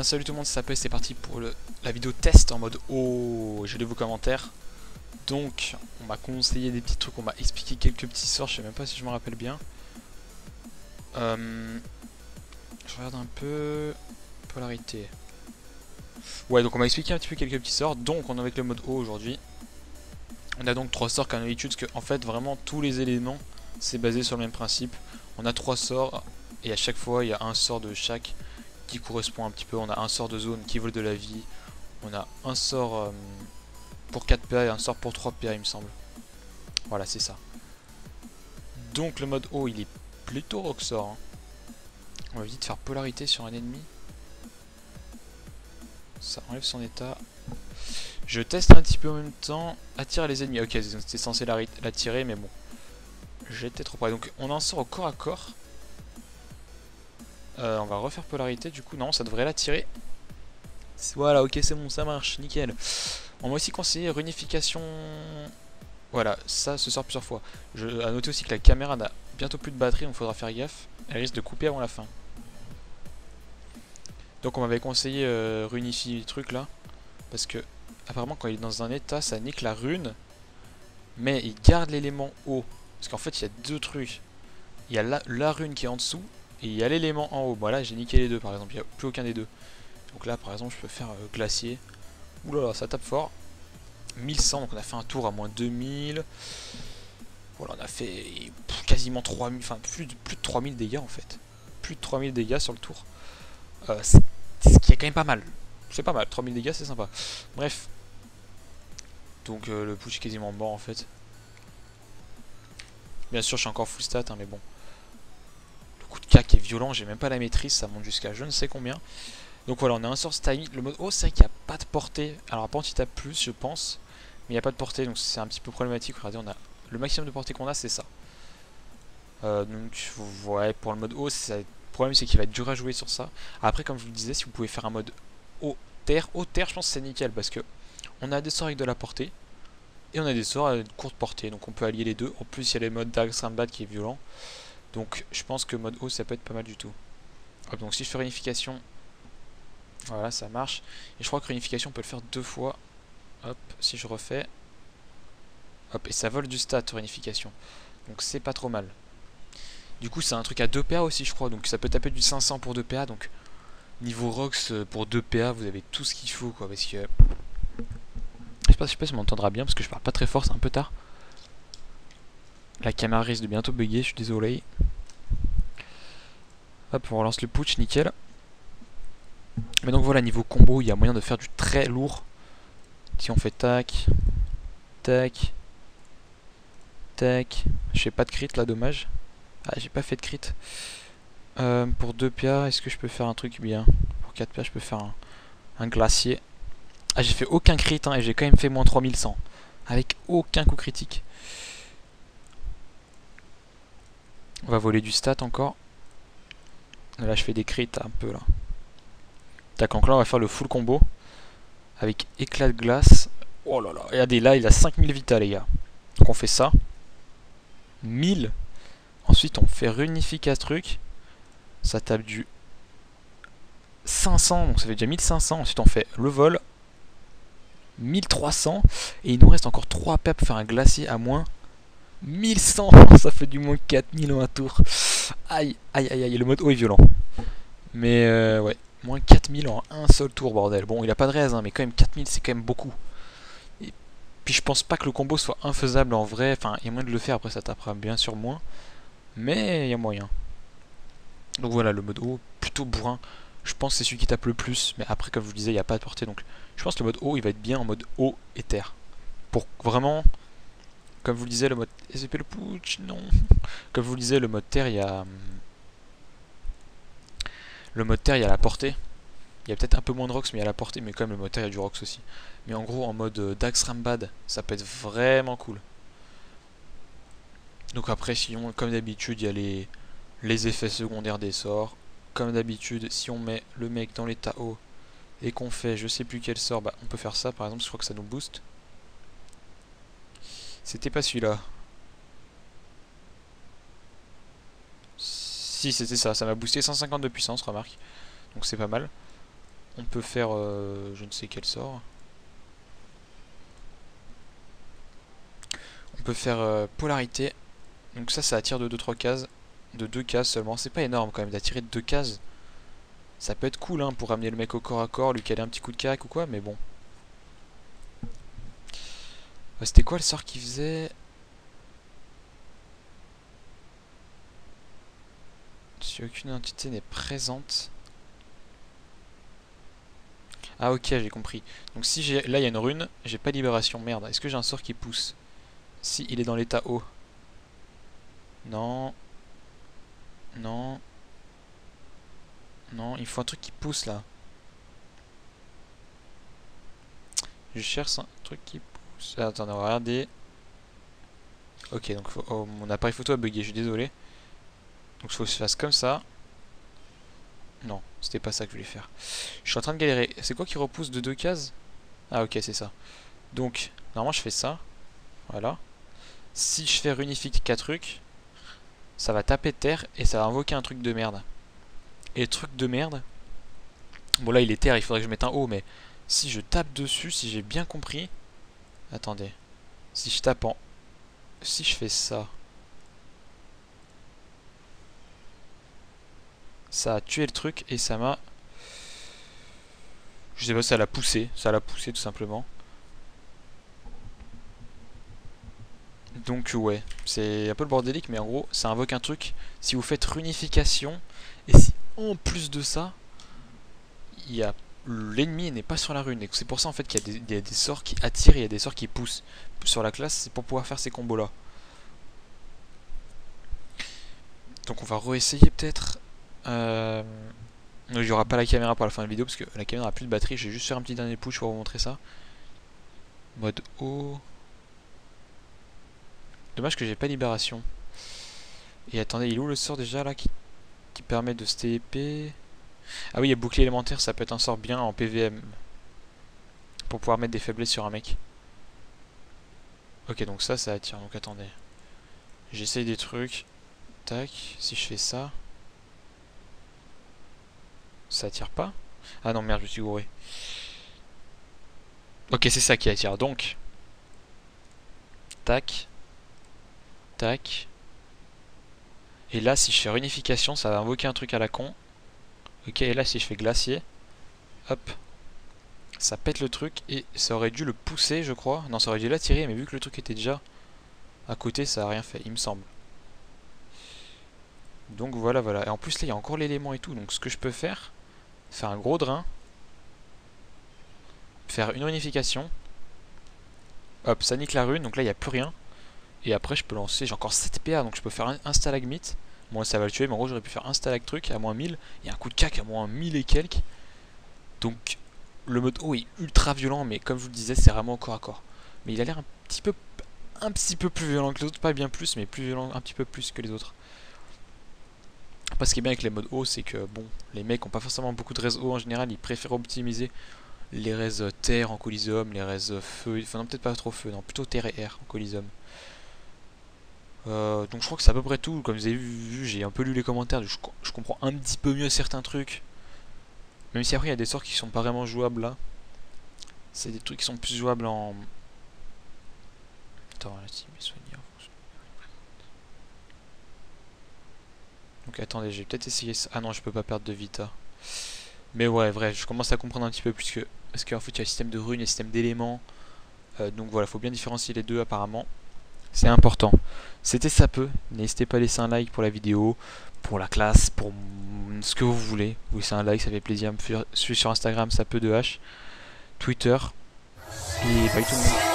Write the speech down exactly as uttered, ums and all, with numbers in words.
bien salut tout le monde, c'est Sapé, c'est parti pour le, la vidéo test en mode oh, j'ai lu vos commentaires. Donc on m'a conseillé des petits trucs, on m'a expliqué quelques petits sorts, je sais même pas si je me rappelle bien. Euh, je regarde un peu... Polarité. Ouais, donc on m'a expliqué un petit peu quelques petits sorts, donc on est avec le mode O aujourd'hui. On a donc trois sorts comme d'habitude, parce que en fait vraiment tous les éléments c'est basé sur le même principe. On a trois sorts et à chaque fois il y a un sort de chaque qui correspond un petit peu. On a un sort de zone qui vole de la vie. On a un sort euh, pour quatre P A et un sort pour trois P A il me semble. Voilà, c'est ça. Donc le mode O il est plutôt rocksort. Hein. On va vite faire polarité sur un ennemi. Ça enlève son état. Je teste un petit peu en même temps. Attirer les ennemis. Ok, c'était censé l'attirer, mais bon. J'étais trop près. Donc on en sort au corps à corps. Euh, on va refaire polarité. Du coup, non, ça devrait l'attirer. Voilà, ok, c'est bon, ça marche, nickel. On m'a aussi conseillé réunification. Voilà, ça se sort plusieurs fois. Je à noter aussi que la caméra n'a bientôt plus de batterie, donc il faudra faire gaffe. Elle risque de couper avant la fin. Donc on m'avait conseillé euh, réunifier le truc là. Parce que apparemment quand il est dans un état, ça nique la rune. Mais il garde l'élément haut. Parce qu'en fait il y a deux trucs. Il y a la, la rune qui est en dessous. Et il y a l'élément en haut. Voilà, j'ai niqué les deux par exemple. Il n'y a plus aucun des deux. Donc là par exemple je peux faire euh, glacier. Oulala, ça tape fort. mille cent, donc on a fait un tour à moins deux mille. Voilà, on a fait quasiment trois mille, enfin plus de, plus de trois mille dégâts en fait. Plus de trois mille dégâts sur le tour. Euh, ce qui est quand même pas mal. C'est pas mal, trois mille dégâts c'est sympa. Bref. Donc euh, le push est quasiment mort en fait. Bien sûr je suis encore full stat hein, mais bon. Le coup de cac est violent, j'ai même pas la maîtrise, ça monte jusqu'à je ne sais combien. Donc voilà, on a un sort style. Le mode oh c'est vrai qu'il n'y a pas de portée. Alors par contre il tape plus je pense. Mais il n'y a pas de portée donc c'est un petit peu problématique. Regardez, on a le maximum de portée qu'on a c'est ça. Euh, donc ouais, pour le mode haut, le problème c'est qu'il va être dur à jouer sur ça. Après comme je vous le disais, si vous pouvez faire un mode haut terre, haut terre je pense que c'est nickel parce que on a des sorts avec de la portée et on a des sorts avec de courte portée. Donc on peut allier les deux. En plus il y a le mode Darkstrambat qui est violent. Donc je pense que mode haut ça peut être pas mal du tout. Hop, donc si je fais réunification, voilà ça marche. Et je crois que réunification on peut le faire deux fois. Hop, si je refais. Hop, et ça vole du stat réunification. Donc c'est pas trop mal. Du coup c'est un truc à deux P A aussi je crois. Donc ça peut taper du cinq cents pour deux P A. Donc niveau Rox pour deux P A vous avez tout ce qu'il faut quoi. Parce que... Je sais pas, je sais pas si on m'entendra bien parce que je parle pas très fort, c'est un peu tard. La caméra risque de bientôt bugger, je suis désolé. Hop, on relance le putsch, nickel. Mais donc voilà, niveau combo, il y a moyen de faire du très lourd. Si on fait tac, tac, tac. Je fais pas de crit là, dommage. Ah, j'ai pas fait de crit. Euh, pour deux P A, est-ce que je peux faire un truc bien? Pour quatre P A, je peux faire un, un glacier. Ah, j'ai fait aucun crit hein, et j'ai quand même fait moins trois mille cent. Avec aucun coup critique. On va voler du stat encore. Là, je fais des crits un peu là. Tac, donc là, on va faire le full combo. Avec éclat de glace. Oh là là, regardez, là, il a cinq mille vita, les gars. Donc on fait ça. mille. Ensuite, on fait réunifier ce truc. Ça tape du cinq cents, donc ça fait déjà mille cinq cents. Ensuite, on fait le vol. mille trois cents. Et il nous reste encore trois P A pour faire un glacier à moins mille cent. Ça fait du moins quatre mille en un tour. Aïe, aïe, aïe, aïe. Le mode haut est violent. Mais euh, ouais, moins quatre mille en un seul tour, bordel. Bon, il a pas de raise, hein, mais quand même quatre mille, c'est quand même beaucoup. Et puis je pense pas que le combo soit infaisable en vrai. Enfin, il y a moyen de le faire, après ça tapera bien sûr moins. Mais il y a moyen. Donc voilà, le mode haut, plutôt bourrin. Je pense que c'est celui qui tape le plus. Mais après, comme je vous disais, il n'y a pas de portée. Donc je pense que le mode haut, il va être bien en mode haut et terre. Pour vraiment, comme vous le disiez, le mode... S P le putsch, non. Comme vous le disiez, le mode terre, il y a... Le mode terre, il y a la portée. Il y a peut-être un peu moins de Rox, mais il y a la portée. Mais quand même, le mode terre, il y a du Rox aussi. Mais en gros, en mode euh, Darkstrambat, ça peut être vraiment cool. Donc après, sinon, comme d'habitude, il y a les, les effets secondaires des sorts. Comme d'habitude, si on met le mec dans l'état haut et qu'on fait je sais plus quel sort, bah on peut faire ça par exemple, je crois que ça nous booste. C'était pas celui-là. Si, c'était ça, ça m'a boosté cent cinquante de puissance, remarque. Donc c'est pas mal. on peut faire euh, je ne sais quel sort. On peut faire euh, polarité. Donc ça, ça attire de deux trois cases. De deux cases seulement. C'est pas énorme quand même d'attirer de deux cases. Ça peut être cool hein, pour ramener le mec au corps à corps, lui caler un petit coup de cac ou quoi, mais bon. Euh, C'était quoi le sort qu'il faisait? Si aucune entité n'est présente. Ah ok, j'ai compris. Donc si j'ai là il y a une rune, j'ai pas libération. Merde, est-ce que j'ai un sort qui pousse? Si il est dans l'état haut. Non. Non. Non, il faut un truc qui pousse là. Je cherche un truc qui pousse. Ah, attendez, on va regarder. Ok, donc faut... oh, mon appareil photo a bugué, je suis désolé. Donc il faut que je fasse comme ça. Non, c'était pas ça que je voulais faire. Je suis en train de galérer. C'est quoi qui repousse de deux cases? Ah ok, c'est ça. Donc, normalement je fais ça. Voilà. Si je fais réunifier trucs, ça va taper terre et ça va invoquer un truc de merde. Et le truc de merde... Bon là il est terre, il faudrait que je mette un haut, mais si je tape dessus, si j'ai bien compris... Attendez. Si je tape en... Si je fais ça... Ça a tué le truc et ça m'a... Je sais pas, ça l'a poussé. Ça l'a poussé tout simplement. Donc ouais, c'est un peu le bordélique, mais en gros, ça invoque un truc. Si vous faites réunification, et si en plus de ça, il y a l'ennemi n'est pas sur la rune. Et c'est pour ça en fait qu'il y, y a des sorts qui attirent et il y a des sorts qui poussent. Sur la classe, c'est pour pouvoir faire ces combos là. Donc on va réessayer peut-être. Euh... Il n'y aura pas la caméra pour la fin de la vidéo parce que la caméra a plus de batterie. Je vais juste faire un petit dernier push pour vous montrer ça. Mode haut. Dommage que j'ai pas libération. Et attendez, il est où le sort déjà là qui, qui permet de se T P? Ah oui, il y a bouclier élémentaire, ça peut être un sort bien en P V M. Pour pouvoir mettre des faiblesses sur un mec. Ok, donc ça, ça attire. Donc attendez. J'essaye des trucs. Tac, si je fais ça. Ça attire pas? Ah non, merde, je me suis gouré. Ok, c'est ça qui attire. Donc. Tac. Tac. Et là, si je fais réunification, ça va invoquer un truc à la con. Ok, et là, si je fais glacier. Hop. Ça pète le truc et ça aurait dû le pousser, je crois. Non, ça aurait dû l'attirer, mais vu que le truc était déjà à côté, ça a rien fait, il me semble. Donc voilà, voilà. Et en plus, là, il y a encore l'élément et tout. Donc ce que je peux faire, faire un gros drain. Faire une réunification. Hop, ça nique la rune. Donc là, il n'y a plus rien. Et après, je peux lancer. J'ai encore sept P A. Donc je peux faire un, un stalagmite. Bon, là, ça va le tuer. Mais en gros, j'aurais pu faire un stalag truc à moins mille. Et un coup de cac à moins mille et quelques. Donc le mode haut est ultra violent. Mais comme je vous le disais, c'est vraiment au corps à corps. Mais il a l'air un petit peu un petit peu plus violent que les autres. Pas bien plus, mais plus violent un petit peu plus que les autres. Après, ce qui est bien avec les modes haut, c'est que bon, les mecs ont pas forcément beaucoup de res haut en général. Ils préfèrent optimiser les res terre en coliseum, les res feu. Enfin, non, peut-être pas trop feu, non, plutôt terre et air en coliseum. Euh, donc je crois que c'est à peu près tout. Comme vous avez vu, j'ai un peu lu les commentaires. Je, je comprends un petit peu mieux certains trucs. Même si après il y a des sorts qui sont pas vraiment jouables là. C'est des trucs qui sont plus jouables en... Attends, là, si, mes soigneurs. Donc attendez, j'ai peut-être essayé ça. Ah non, je peux pas perdre de vita. Mais ouais, bref, je commence à comprendre un petit peu plus que... Parce qu'en fait, il y a le système de runes et le système d'éléments. Euh, donc voilà, faut bien différencier les deux apparemment. C'est important. C'était ça peu. N'hésitez pas à laisser un like pour la vidéo, pour la classe, pour ce que vous voulez. Vous laissez un like, ça fait plaisir. Me suivre sur Instagram, ça peut de H. Twitter. Et bye tout le monde.